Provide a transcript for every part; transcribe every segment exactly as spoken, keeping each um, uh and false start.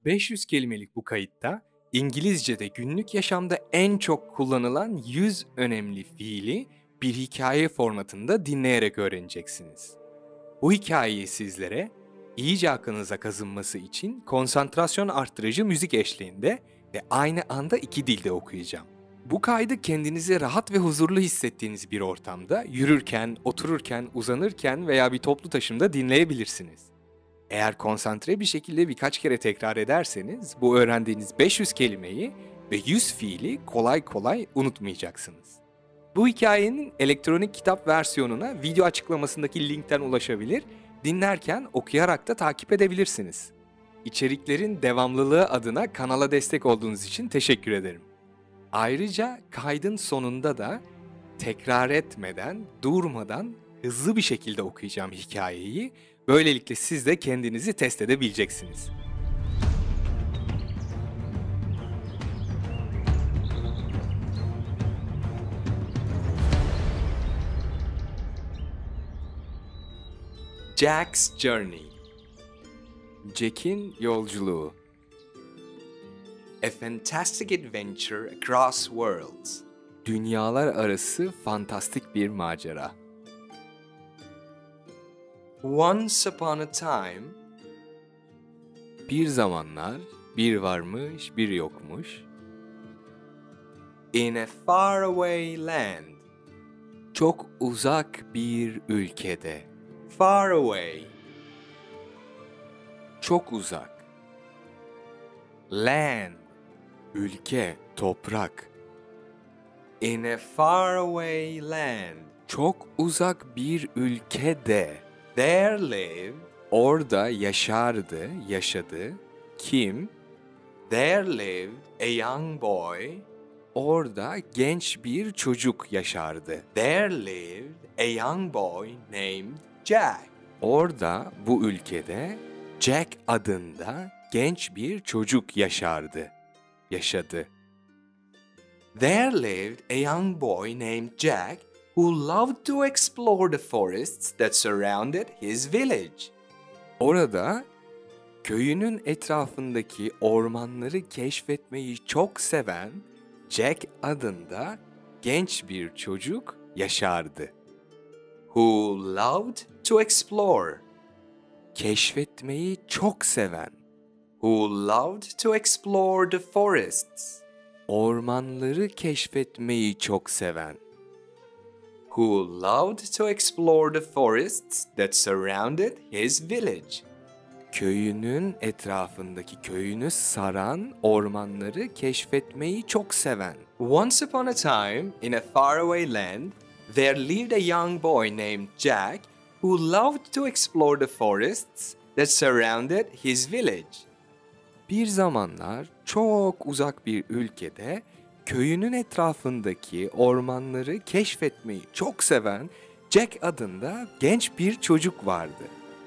beş yüz kelimelik bu kayıtta İngilizce'de günlük yaşamda en çok kullanılan yüz önemli fiili bir hikaye formatında dinleyerek öğreneceksiniz. Bu hikayeyi sizlere iyice aklınıza kazınması için konsantrasyon arttırıcı müzik eşliğinde ve aynı anda iki dilde okuyacağım. Bu kaydı kendinizi rahat ve huzurlu hissettiğiniz bir ortamda yürürken, otururken, uzanırken veya bir toplu taşımda dinleyebilirsiniz. Eğer konsantre bir şekilde birkaç kere tekrar ederseniz bu öğrendiğiniz beş yüz kelimeyi ve yüz fiili kolay kolay unutmayacaksınız. Bu hikayenin elektronik kitap versiyonuna video açıklamasındaki linkten ulaşabilir, dinlerken okuyarak da takip edebilirsiniz. İçeriklerin devamlılığı adına kanala destek olduğunuz için teşekkür ederim. Ayrıca kaydın sonunda da tekrar etmeden, durmadan hızlı bir şekilde okuyacağım hikayeyi. Böylelikle siz de kendinizi test edebileceksiniz. Jack's Journey. Jack'in yolculuğu. A fantastic adventure across worlds. Dünyalar arası fantastik bir macera. Once upon a time. Bir zamanlar, bir varmış, bir yokmuş. In a faraway land. Çok uzak bir ülkede. Far away. Çok uzak. Land. Ülke, toprak. In a faraway land. Çok uzak bir ülkede. There lived. Orada yaşardı, yaşadı. Kim? There lived a young boy. Orada genç bir çocuk yaşardı. There lived a young boy named Jack. Orada, bu ülkede Jack adında genç bir çocuk yaşardı. Yaşadı. There lived a young boy named Jack who loved to explore the forests that surrounded his village. Orada köyünün etrafındaki ormanları keşfetmeyi çok seven Jack adında genç bir çocuk yaşardı. Who loved to explore. Keşfetmeyi çok seven. Who loved to explore the forests. Ormanları keşfetmeyi çok seven. Who loved to explore the forests that surrounded his village. Köyünün etrafındaki köyünü saran ormanları keşfetmeyi çok seven. Once upon a time, in a faraway land, there lived a young boy named Jack who loved to explore the forests that surrounded his village. Bir zamanlar çok uzak bir ülkede köyünün etrafındaki ormanları keşfetmeyi çok seven Jack adında genç bir çocuk vardı.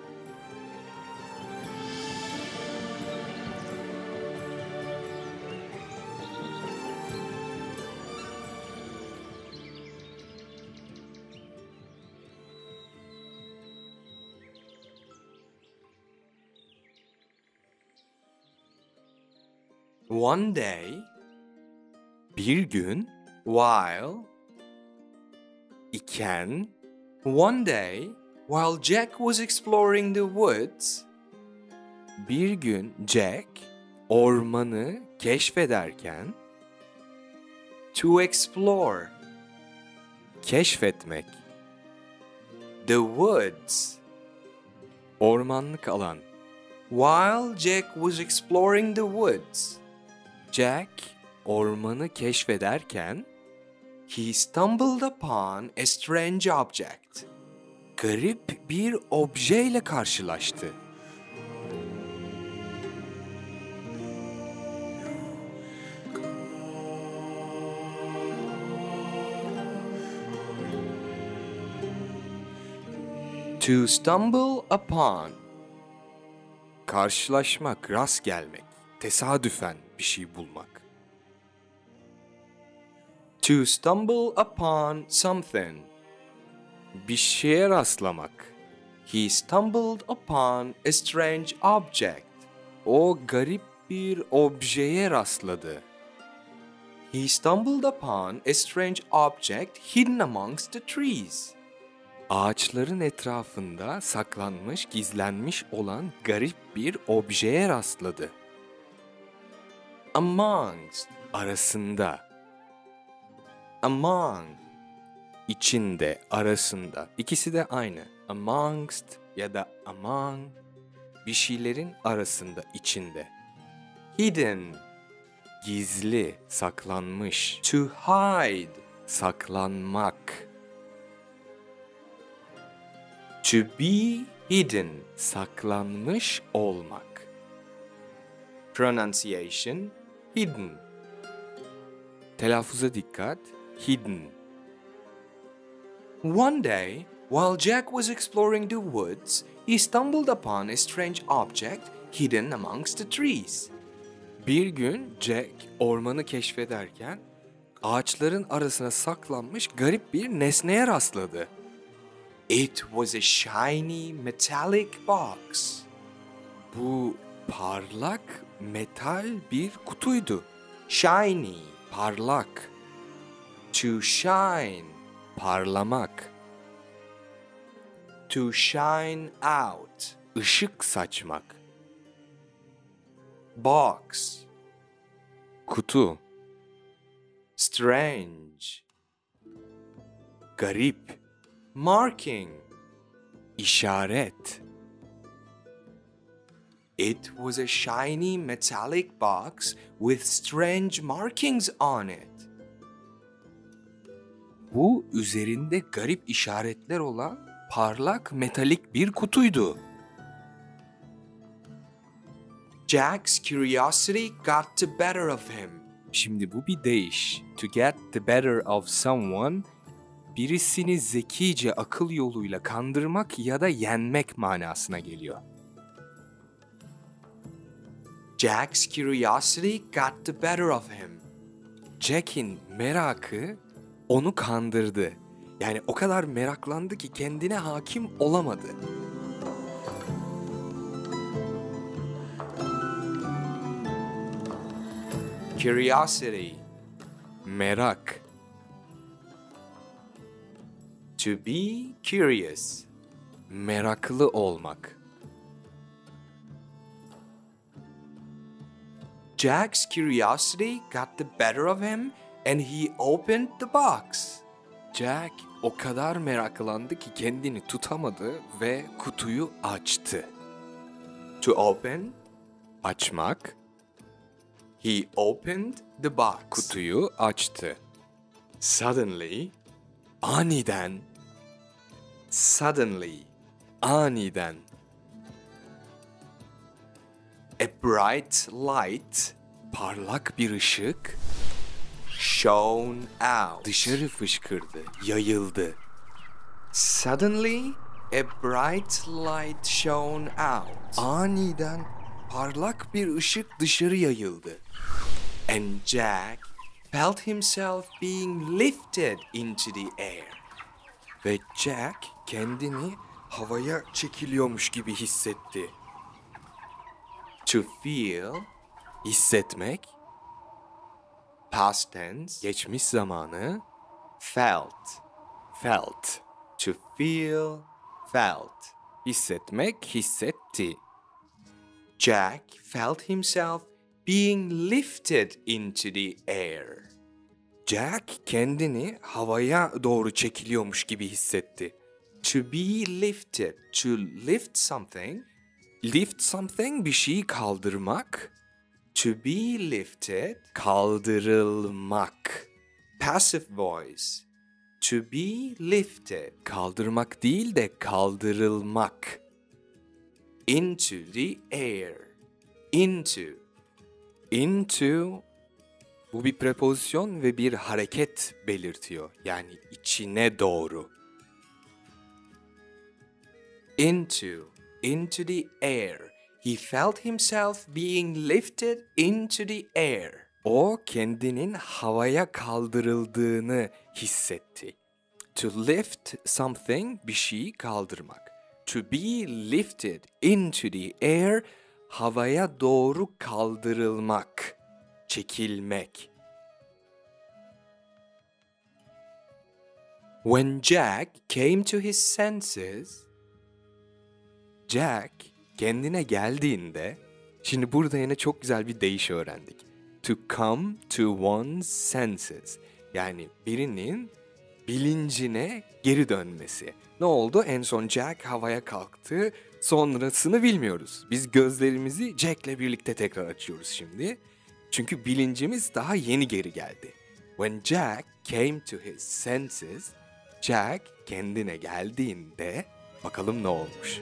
One day, bir gün, while, iken, one day, while Jack was exploring the woods, bir gün Jack, ormanı keşfederken, to explore, keşfetmek, the woods, ormanlık alan, while Jack was exploring the woods, Jack, ormanı keşfederken, he stumbled upon a strange object. Garip bir objeyle karşılaştı. To stumble upon. Karşılaşmak, rast gelmek, tesadüfen bir şey bulmak. To stumble upon something. Bir şeye rastlamak. He stumbled upon a strange object. O garip bir objeye rastladı. He stumbled upon a strange object hidden amongst the trees. Ağaçların etrafında saklanmış, gizlenmiş olan garip bir objeye rastladı. Amongst, arasında. Among, içinde, arasında. İkisi de aynı. Amongst ya da among, bir şeylerin arasında, içinde. Hidden, gizli, saklanmış. To hide, saklanmak. To be hidden, saklanmış olmak. Pronunciation, hidden. Telaffuza dikkat, hidden. One day, while Jack was exploring the woods, he stumbled upon a strange object hidden amongst the trees. Bir gün Jack ormanı keşfederken ağaçların arasına saklanmış garip bir nesneye rastladı. It was a shiny metallic box. Bu parlak metal bir kutuydu. Shiny, parlak. To shine, parlamak. To shine out, ışık saçmak. Box, kutu. Strange, garip. Marking, işaret. It was a shiny metallic box with strange markings on it. Bu üzerinde garip işaretler olan parlak metalik bir kutuydu. Jack's curiosity got the better of him. Şimdi bu bir deyiş. To get the better of someone, birisini zekice akıl yoluyla kandırmak ya da yenmek manasına geliyor. Jack's curiosity got the better of him. Jack'in merakı onu kandırdı. Yani o kadar meraklandı ki kendine hakim olamadı. Curiosity, merak. To be curious, meraklı olmak. Jack's curiosity got the better of him and he opened the box. Jack o kadar meraklandı ki kendini tutamadı ve kutuyu açtı. To open, açmak. He opened the box. Kutuyu açtı. Suddenly, aniden. Suddenly, aniden. A bright light, parlak bir ışık, shone out, dışarı fışkırdı, yayıldı. Suddenly, a bright light shone out. Aniden parlak bir ışık dışarı yayıldı. And Jack felt himself being lifted into the air. Ve Jack kendini havaya çekiliyormuş gibi hissetti. To feel, hissetmek. Past tense, geçmiş zamanı. Felt, felt. To feel, felt. Hissetmek, hissetti. Jack felt himself being lifted into the air. Jack kendini havaya doğru çekiliyormuş gibi hissetti. To be lifted, to lift something. Lift something, bir şeyi kaldırmak. To be lifted, kaldırılmak. Passive voice. To be lifted, kaldırmak değil de kaldırılmak. Into the air. Into. Into, bu bir prepozisyon ve bir hareket belirtiyor. Yani içine doğru. Into. Into the air. He felt himself being lifted into the air. O kendinin havaya kaldırıldığını hissetti. To lift something, bir şeyi kaldırmak. To be lifted into the air, havaya doğru kaldırılmak, çekilmek. When Jack came to his senses, Jack kendine geldiğinde, şimdi burada yine çok güzel bir deyiş öğrendik. To come to one's senses. Yani birinin bilincine geri dönmesi. Ne oldu? En son Jack havaya kalktı. Sonrasını bilmiyoruz. Biz gözlerimizi Jack'le birlikte tekrar açıyoruz şimdi. Çünkü bilincimiz daha yeni geri geldi. When Jack came to his senses, Jack kendine geldiğinde bakalım ne olmuş?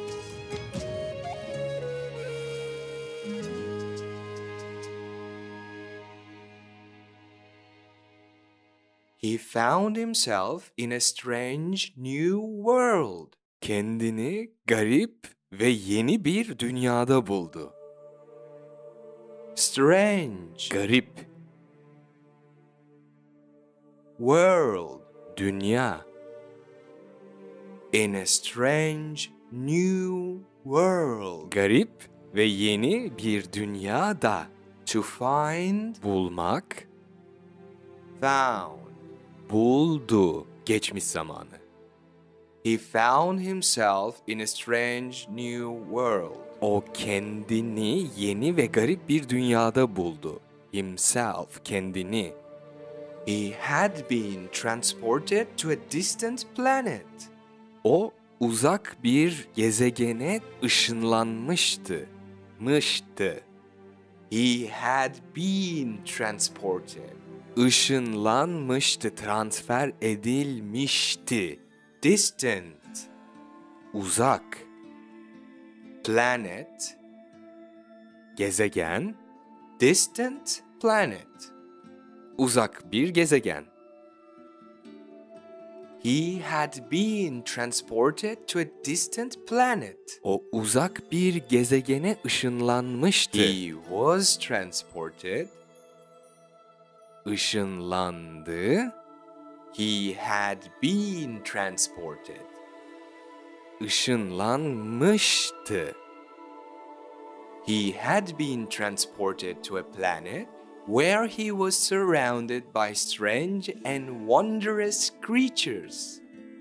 He found himself in a strange new world. Kendini garip ve yeni bir dünyada buldu. Strange, garip. World, dünya. In a strange new world. Garip ve yeni bir dünyada. To find, bulmak. Found, buldu, geçmiş zamanı. He found himself in a strange new world. O kendini yeni ve garip bir dünyada buldu. Himself, kendini. He had been transported to a distant planet. O uzak bir gezegene ışınlanmıştı. Mıştı. He had been transported. Işınlanmıştı, transfer edilmişti. Distant, uzak. Planet, gezegen. Distant planet, uzak bir gezegen. He had been transported to a distant planet. O uzak bir gezegene ışınlanmıştı. He was transported. Işınlandı. He had been transported. Işınlanmıştı. He had been transported to a planet where he was surrounded by strange and wondrous creatures.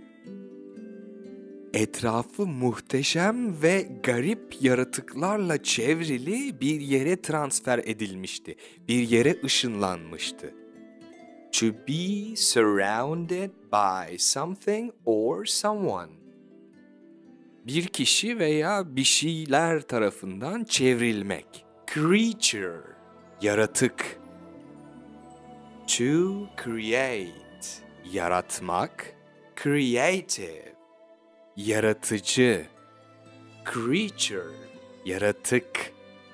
Etrafı muhteşem ve garip yaratıklarla çevrili bir yere transfer edilmişti. Bir yere ışınlanmıştı. To be surrounded by something or someone. Bir kişi veya bir şeyler tarafından çevrilmek. Creature, yaratık. To create, yaratmak. Creative, yaratıcı. Creature, yaratık.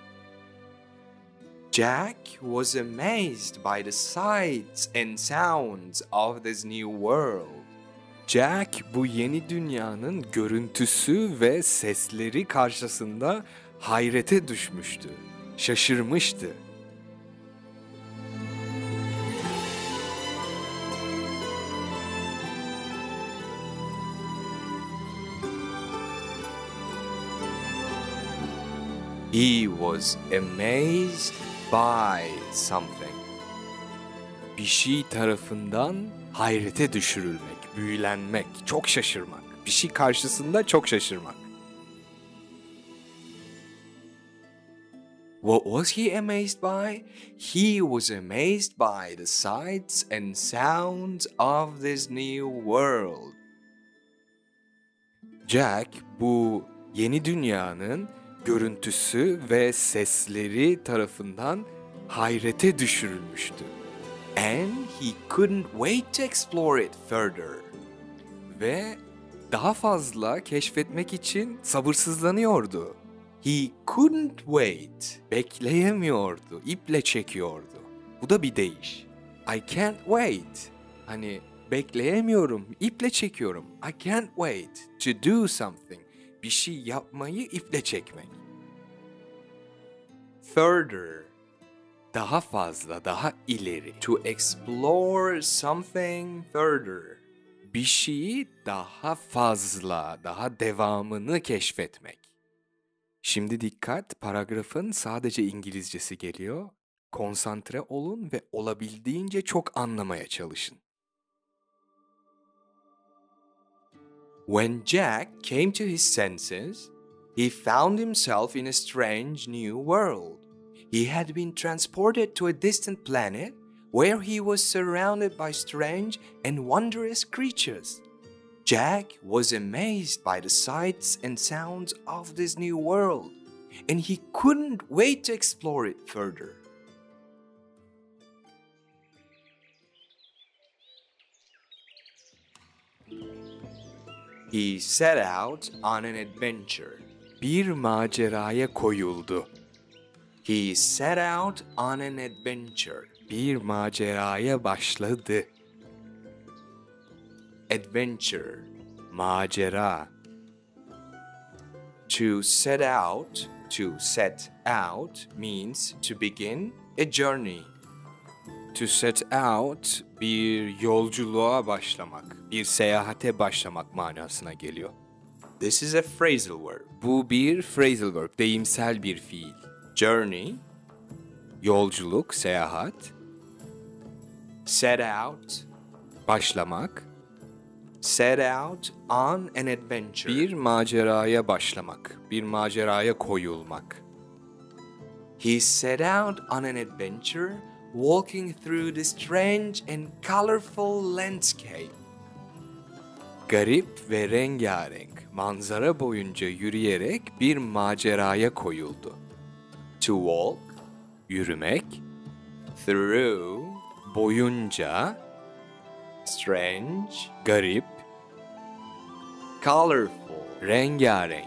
Jack was amazed by the sights and sounds of this new world. Jack bu yeni dünyanın görüntüsü ve sesleri karşısında hayrete düşmüştü. Şaşırmıştı. He was amazed by something. Bir şey tarafından hayrete düşürülmek, büyülenmek, çok şaşırmak. Bir şey karşısında çok şaşırmak. What was he amazed by? He was amazed by the sights and sounds of this new world. Jack bu yeni dünyanın görüntüsü ve sesleri tarafından hayrete düşürülmüştü. And he couldn't wait to explore it further. Ve daha fazla keşfetmek için sabırsızlanıyordu. He couldn't wait. Bekleyemiyordu, iple çekiyordu. Bu da bir deyiş. I can't wait. Hani bekleyemiyorum, iple çekiyorum. I can't wait to do something. Bir şey yapmayı iple çekmek. Further, daha fazla, daha ileri. To explore something further. Bir şeyi daha fazla, daha devamını keşfetmek. Şimdi dikkat, paragrafın sadece İngilizcesi geliyor. Konsantre olun ve olabildiğince çok anlamaya çalışın. When Jack came to his senses, he found himself in a strange new world. He had been transported to a distant planet where he was surrounded by strange and wondrous creatures. Jack was amazed by the sights and sounds of this new world, and he couldn't wait to explore it further. He set out on an adventure. Bir maceraya koyuldu. He set out on an adventure. Bir maceraya başladı. Adventure, macera. To set out, to set out means to begin a journey. To set out, bir yolculuğa başlamak, bir seyahate başlamak manasına geliyor. This is a phrasal verb. Bu bir phrasal verb, deyimsel bir fiil. Journey, yolculuk, seyahat. Set out, başlamak. Set out on an adventure. Bir maceraya başlamak, bir maceraya koyulmak. He set out on an adventure, walking through the strange and colorful landscape. Garip ve rengarenk manzara boyunca yürüyerek bir maceraya koyuldu. To walk, yürümek. Through, boyunca. Strange, garip. Colorful, rengarenk.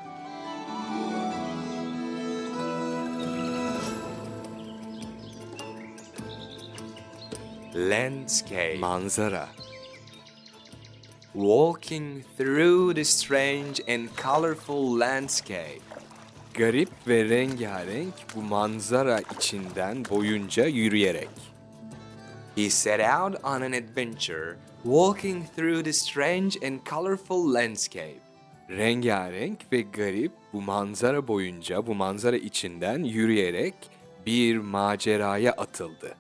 Landscape, manzara. Walking through the strange and colorful landscape. Garip ve rengarenk bu manzara içinden boyunca yürüyerek. He set out on an adventure, walking through the strange and colorful landscape. Rengarenk ve garip bu manzara boyunca, bu manzara içinden yürüyerek bir maceraya atıldı.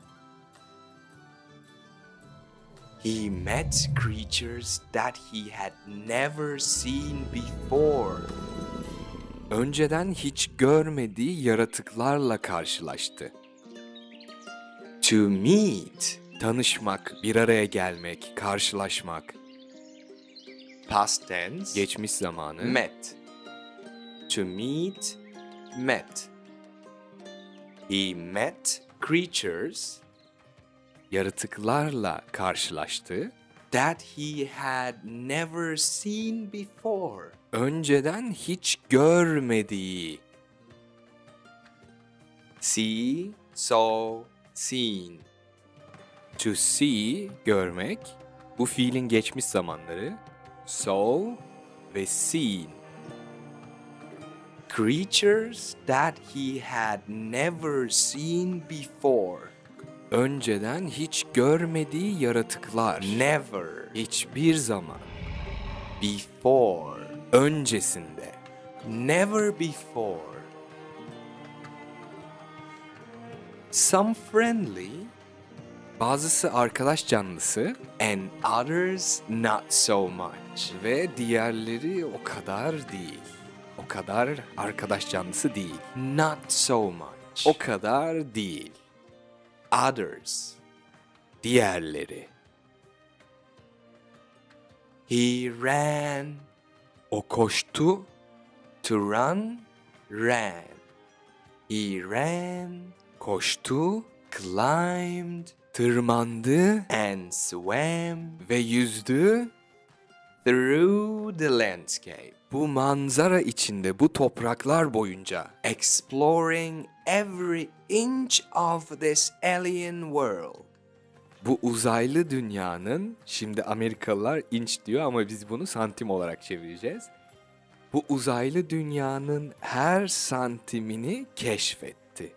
He met creatures that he had never seen before. Önceden hiç görmediği yaratıklarla karşılaştı. To meet, tanışmak, bir araya gelmek, karşılaşmak. Past tense, geçmiş zamanı. Met. To meet, met. He met creatures, yaratıklarla karşılaştı. That he had never seen before. Önceden hiç görmediği. See, saw, seen. To see, görmek. Bu fiilin geçmiş zamanları. Saw ve seen. Creatures that he had never seen before. Önceden hiç görmediği yaratıklar. Never. Hiçbir zaman. Before. Öncesinde. Never before. Some friendly. Bazısı arkadaş canlısı. And others not so much. Ve diğerleri o kadar değil. O kadar arkadaş canlısı değil. Not so much. O kadar değil. Others. Diğerleri. He ran. O koştu. To run, ran. He ran. Koştu. Climbed. Tırmandı. And swam. Ve yüzdü. Through the landscape. Bu manzara içinde, bu topraklar boyunca. Exploring every inch of this alien world. Bu uzaylı dünyanın, şimdi Amerikalılar inç diyor ama biz bunu santim olarak çevireceğiz. Bu uzaylı dünyanın her santimini keşfetti.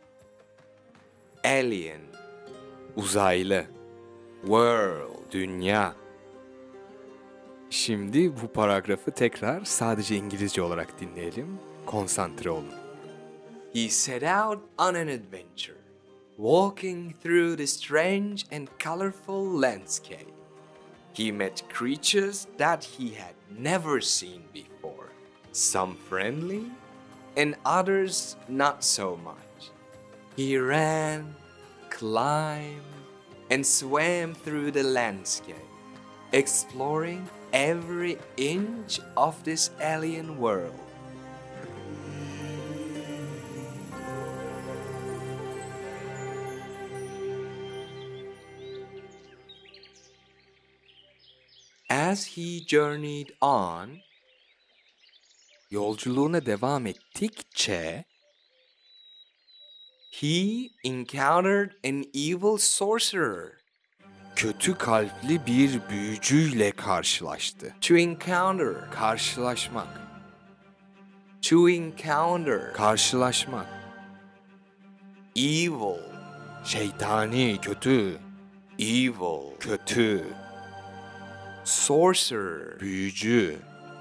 Alien, uzaylı. World, dünya. Şimdi bu paragrafı tekrar sadece İngilizce olarak dinleyelim. konsantre olun. He set out on an adventure, walking through the strange and colorful landscape. He met creatures that he had never seen before, some friendly and others not so much. He ran, climbed, and swam through the landscape, exploring every inch of this alien world. As he journeyed on, Yolculuğuna devam ettikçe he encountered an evil sorcerer. kötü kalpli bir büyücüyle karşılaştı. To encounter, Karşılaşmak, to encounter, karşılaşmak, evil, şeytani, kötü, evil, kötü, sorcerer. büyücü.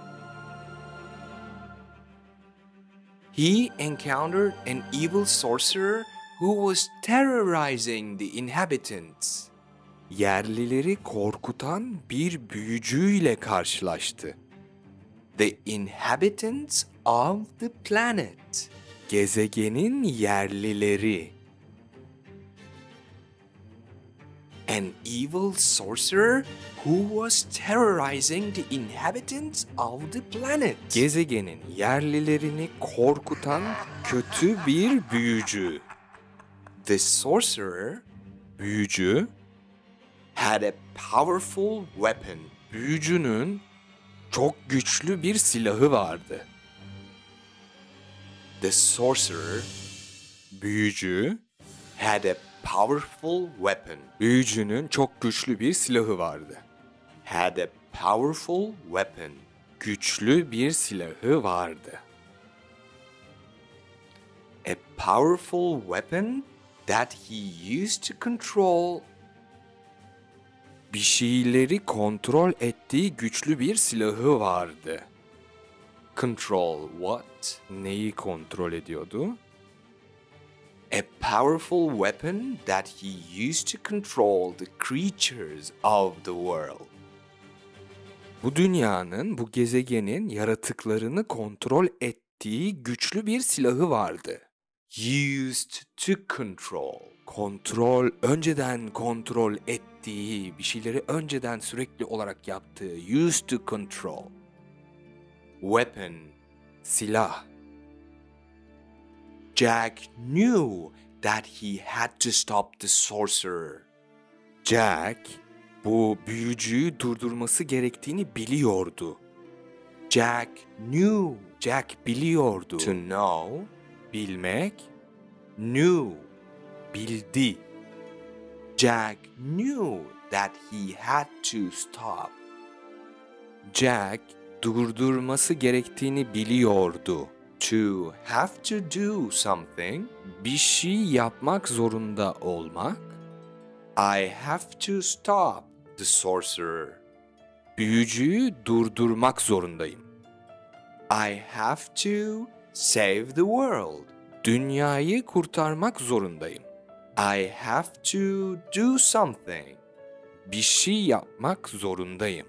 He encountered an evil sorcerer who was terrorizing the inhabitants. Yerlileri korkutan bir büyücüyle karşılaştı. The inhabitants of the planet. Gezegenin yerlileri. An evil sorcerer who was terrorizing the inhabitants of the planet. Gezegenin yerlilerini korkutan kötü bir büyücü. The sorcerer Büyücü, had a powerful weapon. büyücünün çok güçlü bir silahı vardı. The sorcerer Büyücü, had a powerful weapon. büyücünün çok güçlü bir silahı vardı. Had a powerful weapon. Güçlü bir silahı vardı. A powerful weapon that he used to control. Bir şeyleri kontrol ettiği güçlü bir silahı vardı. Control what? Neyi kontrol ediyordu? A powerful weapon that he used to control the creatures of the world. Bu dünyanın, bu gezegenin yaratıklarını kontrol ettiği güçlü bir silahı vardı. Used to control. Kontrol, önceden kontrol ettiği, bir şeyleri önceden sürekli olarak yaptığı, used to control. Weapon. Silah. Jack knew that he had to stop the sorcerer. Jack, bu büyücüyü durdurması gerektiğini biliyordu. Jack knew. Jack biliyordu. To know. Bilmek, Knew. bildi. Jack knew that he had to stop. Jack, durdurması gerektiğini biliyordu. To have to do something. Bir şey yapmak zorunda olmak, I have to stop the sorcerer. büyücüyü durdurmak zorundayım. I have to save the world. Dünyayı kurtarmak zorundayım. I have to do something. Bir şey yapmak zorundayım.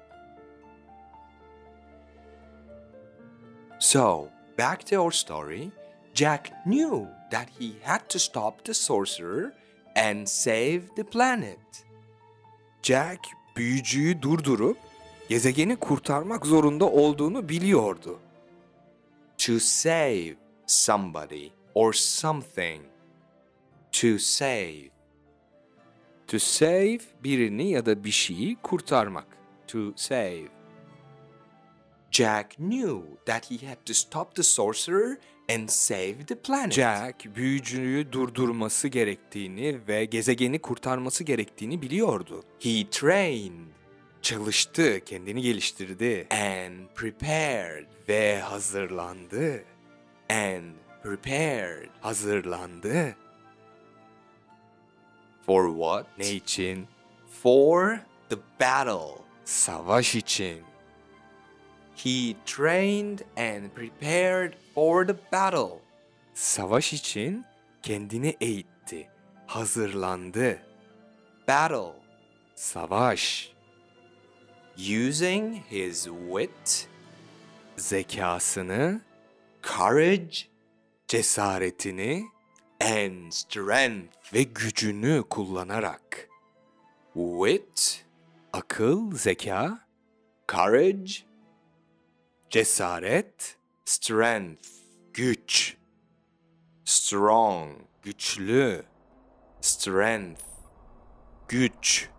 So, back to our story. Jack knew that he had to stop the sorcerer and save the planet. Jack, büyücüyü durdurup gezegeni kurtarmak zorunda olduğunu biliyordu. To save somebody or something. To save. To save, birini ya da bir şeyi kurtarmak. To save. Jack knew that he had to stop the sorcerer and save the planet. Jack, büyücüyü durdurması gerektiğini ve gezegeni kurtarması gerektiğini biliyordu. He trained Çalıştı, kendini geliştirdi and prepared ve hazırlandı. and prepared Hazırlandı. for what? Ne için? For the battle. Savaş için. He trained and prepared for the battle. Savaş için kendini eğitti, hazırlandı. Battle. Savaş. Using his wit, Zekasını, courage, cesaretini and strength. ve gücünü kullanarak. Wit, Akıl, zeka, courage, cesaret, strength. güç, Strong, güçlü, strength. güç.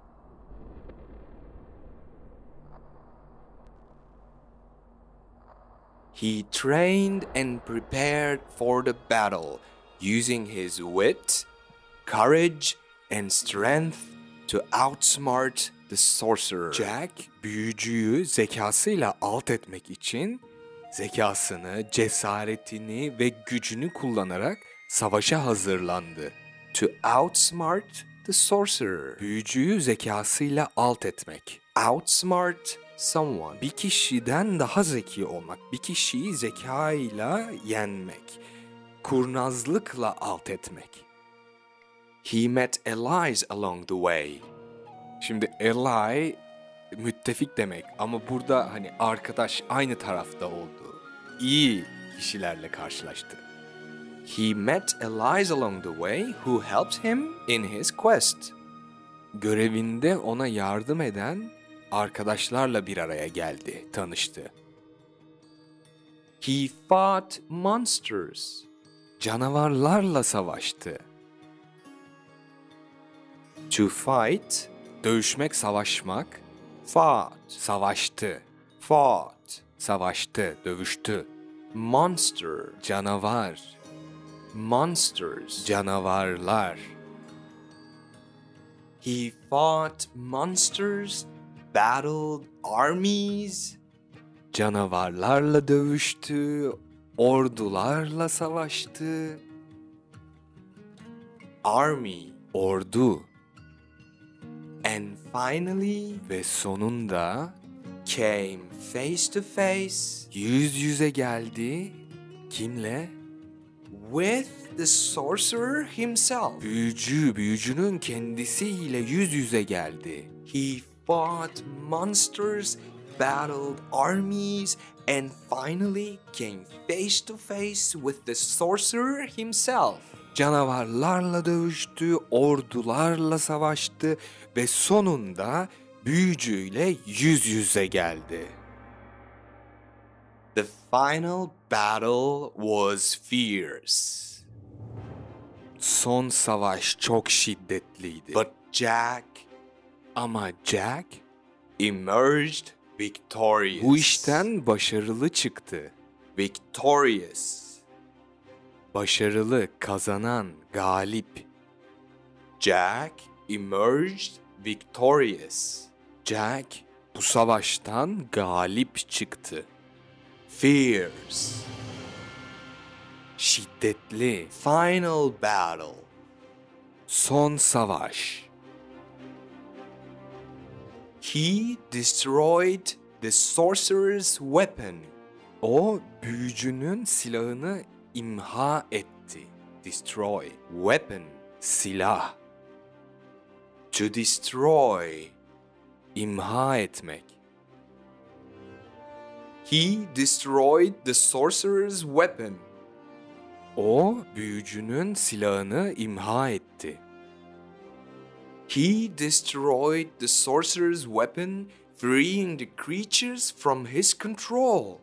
He trained and prepared for the battle, using his wit, courage, and strength to outsmart the sorcerer. Jack, büyücüyü zekasıyla alt etmek için zekasını, cesaretini ve gücünü kullanarak savaşa hazırlandı. To outsmart the sorcerer. Büyücüyü zekasıyla alt etmek. Outsmart someone. Bir kişiden daha zeki olmak, bir kişiyi zekayla yenmek, kurnazlıkla alt etmek. He met allies along the way. Şimdi ally müttefik demek ama burada hani arkadaş, aynı tarafta oldu. İyi kişilerle karşılaştı. He met allies along the way who helped him in his quest. Görevinde ona yardım eden arkadaşlarla bir araya geldi, tanıştı. He fought monsters. Canavarlarla savaştı. To fight, Dövüşmek, savaşmak, fought, savaştı, fought. savaştı, dövüştü. Monster, Canavar, monsters. canavarlar. He fought monsters, battled armies. Canavarlarla dövüştü, ordularla savaştı. Army. Ordu. And finally Ve sonunda came face to face yüz yüze geldi. Kimle? with the sorcerer himself. Büyücü, büyücünün kendisiyle yüz yüze geldi. He fought monsters, battled armies, and finally came face to face with the sorcerer himself. Canavarlarla dövüştü, ordularla savaştı ve sonunda büyücüyle yüz yüze geldi. The final battle was fierce, Son savaş çok şiddetliydi. but Jack Ama Jack emerged victorious. bu işten başarılı çıktı. Victorious. Başarılı, kazanan, galip. Jack emerged victorious. Jack bu savaştan galip çıktı. Fierce. Şiddetli, Final battle. son savaş. He destroyed the sorcerer's weapon. O büyücünün silahını imha etti. Destroy, Weapon. silah, To destroy. imha etmek. He destroyed the sorcerer's weapon. O büyücünün silahını imha etti. He destroyed the sorcerer's weapon, freeing the creatures from his control.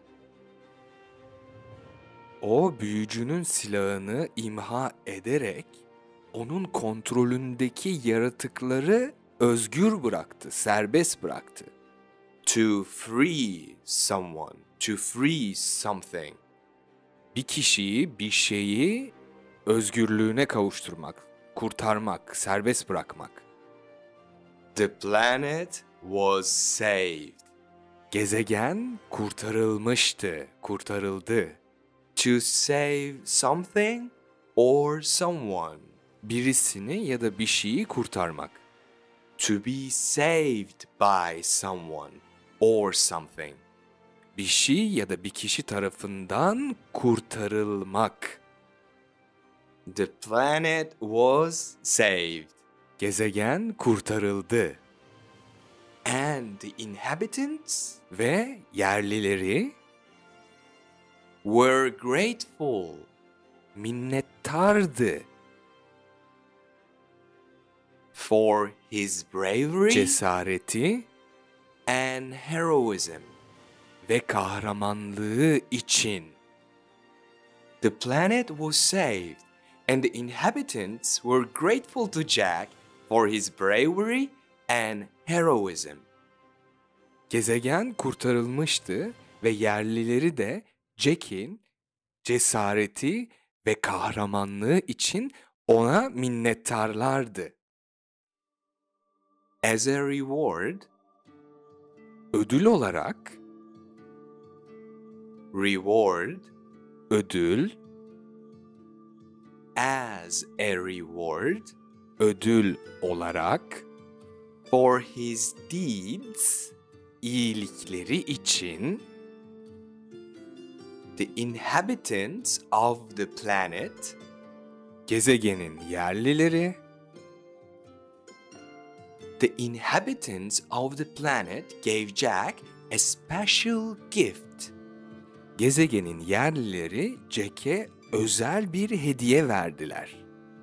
O büyücünün silahını imha ederek onun kontrolündeki yaratıkları özgür bıraktı, serbest bıraktı. To free someone. To free something. Bir kişiyi, bir şeyi özgürlüğüne kavuşturmak, kurtarmak, serbest bırakmak. The planet was saved. Gezegen kurtarılmıştı, kurtarıldı. To save something or someone. Birisini ya da bir şeyi kurtarmak. To be saved by someone or something. Bir şey ya da bir kişi tarafından kurtarılmak. The planet was saved. Gezegen kurtarıldı. And the inhabitants Ve yerlileri were grateful. minnettardı. For his bravery Cesareti and heroism. ve kahramanlığı için. The planet was saved, and the inhabitants were grateful to Jack for his bravery and heroism. Gezegen kurtarılmıştı ve yerlileri de Jack'in cesareti ve kahramanlığı için ona minnettarlardı. As a reward, Ödül olarak reward, ödül, as a reward ödül olarak for his deeds, iyilikleri için the inhabitants of the planet gezegenin yerlileri the inhabitants of the planet gave Jack a special gift. gezegenin yerlileri Jack'e özel bir hediye verdiler.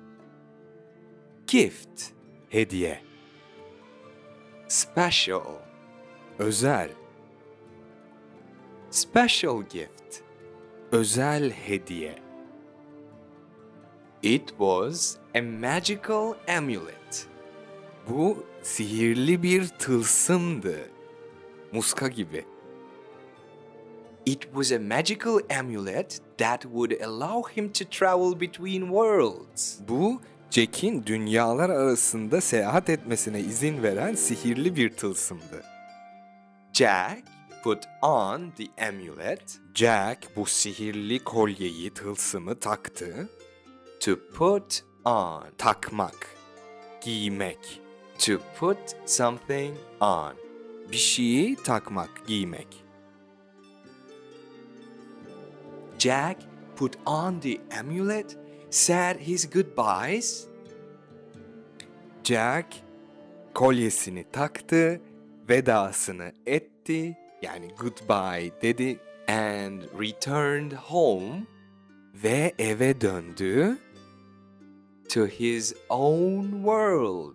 Gift, Hediye, special, özel, special gift. özel hediye. It was a magical amulet. Bu sihirli bir tılsımdı. Muska gibi. It was a magical amulet that would allow him to travel between worlds. Bu Jack'in dünyalar arasında seyahat etmesine izin veren sihirli bir tılsımdı. Jack put on the amulet Jack bu sihirli kolyeyi, tılsımı taktı. to put on, Takmak, giymek, to put something on. bir şeyi takmak, giymek. Jack put on the amulet, said his goodbyes, Jack kolyesini taktı, vedasını etti, yani goodbye dedi and returned home ve eve döndü. to his own world.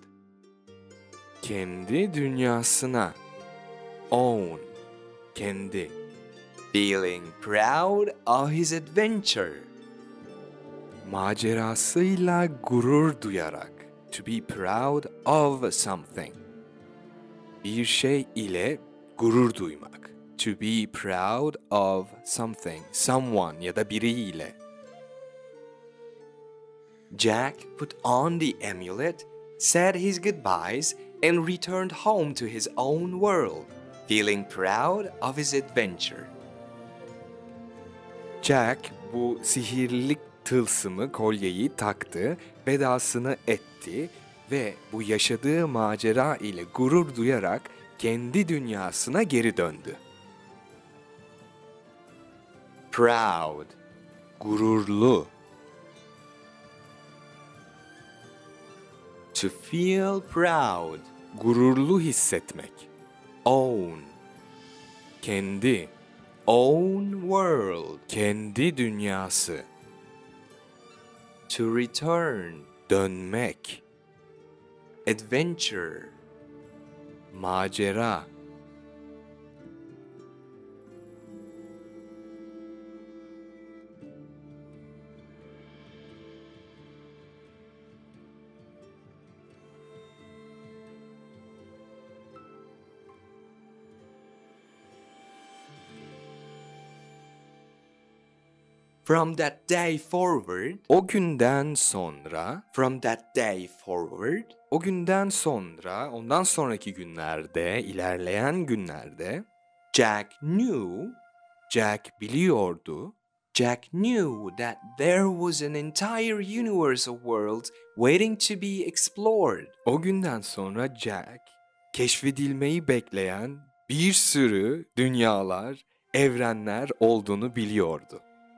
Kendi dünyasına. Own, kendi. Feeling proud of his adventure. Macerasıyla gurur duyarak. To be proud of something. Bir şey ile gurur duymak. To be proud of something, someone ya da biriyle. Jack put on the amulet, said his goodbyes, and returned home to his own world, feeling proud of his adventure. Jack bu sihirli tılsımı, kolyeyi taktı, vedasını etti ve bu yaşadığı macera ile gurur duyarak kendi dünyasına geri döndü. Proud, Gururlu, to feel proud. gururlu hissetmek. Own, Kendi, own world. kendi dünyası. To return, Dönmek, adventure. macera. From that day forward, O günden sonra, from that day forward, o günden sonra, ondan sonraki günlerde, ilerleyen günlerde Jack knew, Jack biliyordu, Jack knew that there was an entire universe of worlds waiting to be explored. o günden sonra Jack keşfedilmeyi bekleyen bir sürü dünyalar, evrenler olduğunu biliyordu.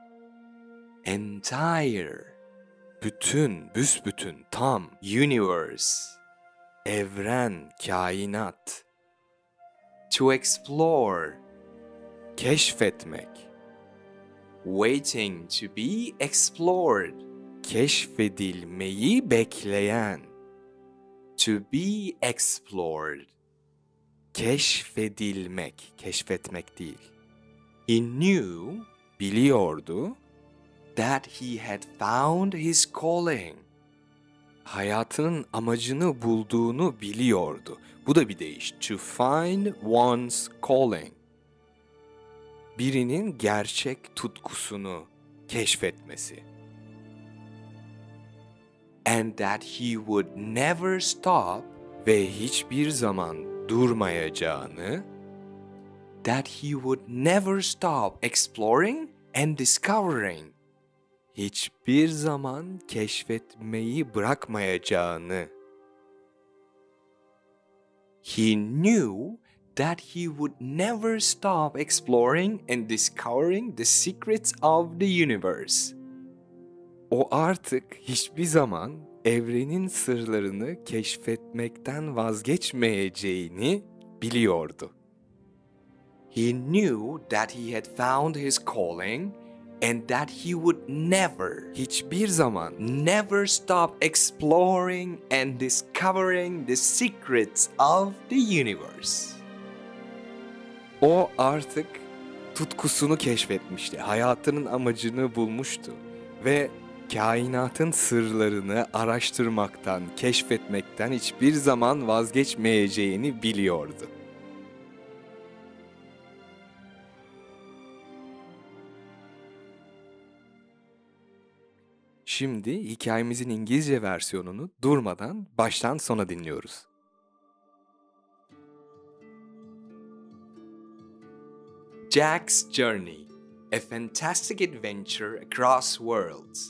Entire, Bütün, büsbütün, tam, universe, evren, kainat, to explore, keşfetmek, waiting to be explored, keşfedilmeyi bekleyen, to be explored. keşfedilmek, keşfetmek değil. He knew Biliyordu, that he had found his calling. hayatının amacını bulduğunu biliyordu. Bu da bir deyiş. To find one's calling. Birinin gerçek tutkusunu keşfetmesi. And that he would never stop, Ve hiçbir zaman durmayacağını, that he would never stop exploring and discovering. hiçbir zaman keşfetmeyi bırakmayacağını, He knew that he would never stop exploring and discovering the secrets of the universe. o artık hiçbir zaman evrenin sırlarını keşfetmekten vazgeçmeyeceğini biliyordu. He knew that he had found his calling and that he would never, Hiçbir zaman never stop exploring and discovering the secrets of the universe. o artık tutkusunu keşfetmişti. Hayatının amacını bulmuştu ve kainatın sırlarını araştırmaktan, keşfetmekten hiçbir zaman vazgeçmeyeceğini biliyordu. Şimdi hikayemizin İngilizce versiyonunu durmadan baştan sona dinliyoruz. Jack's Journey, a fantastic adventure across worlds.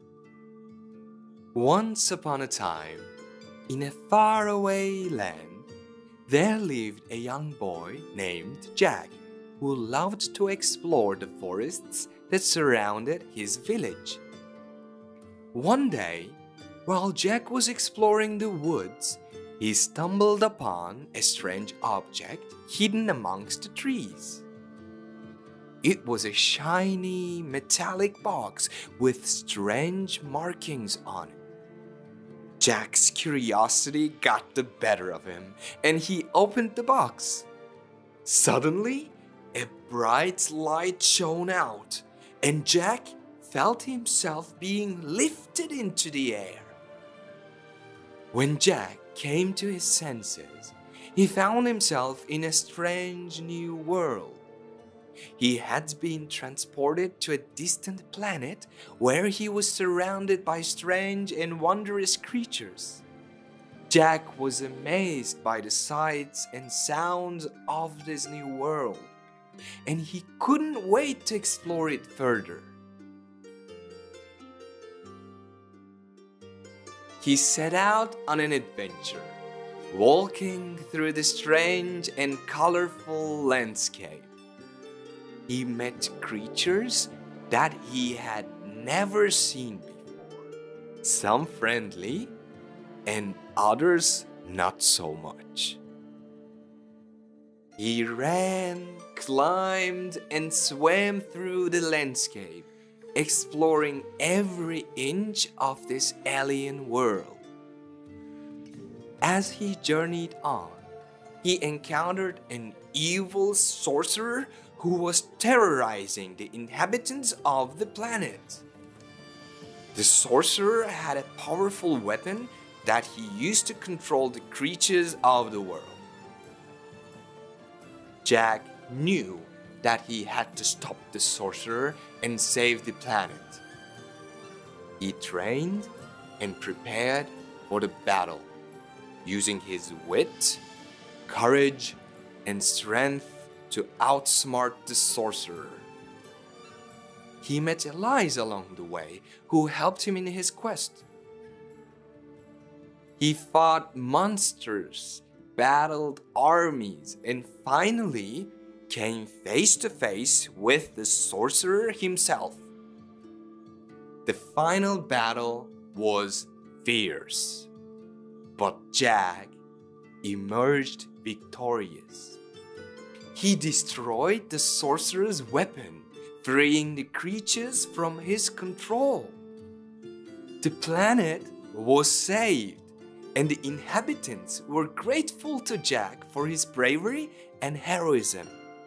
Once upon a time, in a faraway land, there lived a young boy named Jack, who loved to explore the forests that surrounded his village. One day, while Jack was exploring the woods, he stumbled upon a strange object hidden amongst the trees. It was a shiny, metallic box with strange markings on it. Jack's curiosity got the better of him, and he opened the box. Suddenly, a bright light shone out, and Jack felt himself being lifted into the air. When Jack came to his senses, he found himself in a strange new world. He had been transported to a distant planet where he was surrounded by strange and wondrous creatures. Jack was amazed by the sights and sounds of this new world, and he couldn't wait to explore it further. He set out on an adventure, walking through the strange and colorful landscape. He met creatures that he had never seen before, some friendly and others not so much. He ran, climbed, and swam through the landscape, exploring every inch of this alien world. As he journeyed on, he encountered an evil sorcerer who was terrorizing the inhabitants of the planet. The sorcerer had a powerful weapon that he used to control the creatures of the world. Jack knew that he had to stop the sorcerer and save the planet. He trained and prepared for the battle, using his wit, courage, and strength to outsmart the sorcerer. He met allies along the way who helped him in his quest. He fought monsters, battled armies, and finally came face to face with the sorcerer himself. The final battle was fierce, but Jack emerged victorious. He destroyed the sorcerer's weapon, freeing the creatures from his control. The planet was saved, and the inhabitants were grateful to Jack for his bravery and heroism.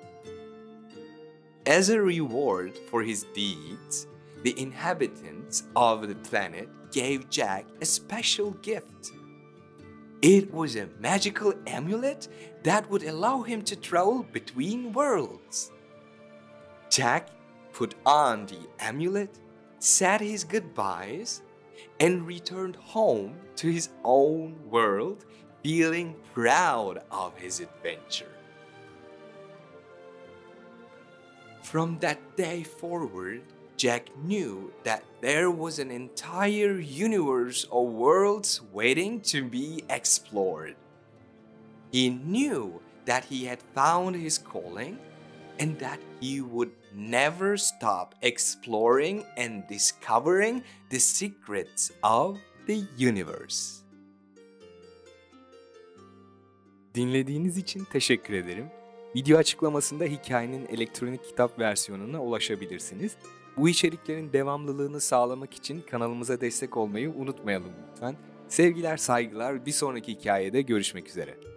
As a reward for his deeds, the inhabitants of the planet gave Jack a special gift. It was a magical amulet that would allow him to travel between worlds. Jack put on the amulet, said his goodbyes, and returned home to his own world, feeling proud of his adventure. From that day forward, Jack knew that there was an entire universe of worlds waiting to be explored. He knew that he had found his calling and that he would never stop exploring and discovering the secrets of the universe. Dinlediğiniz için teşekkür ederim. Video açıklamasında hikayenin elektronik kitap versiyonuna ulaşabilirsiniz. Bu içeriklerin devamlılığını sağlamak için kanalımıza destek olmayı unutmayalım lütfen. Sevgiler, saygılar, bir sonraki hikayede görüşmek üzere.